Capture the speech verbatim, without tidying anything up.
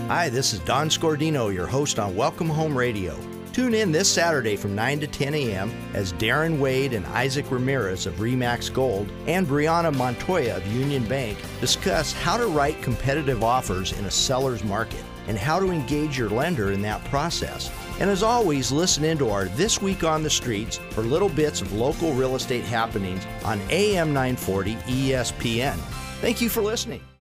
Hi, this is Don Scordino, your host on Welcome Home Radio. Tune in this Saturday from nine to ten a.m. as Darren Wade and Isaac Ramirez of Remax Gold and Brianna Montoya of Union Bank discuss how to write competitive offers in a seller's market and how to engage your lender in that process. And as always, listen into our This Week on the Streets for little bits of local real estate happenings on A M nine forty E S P N. Thank you for listening.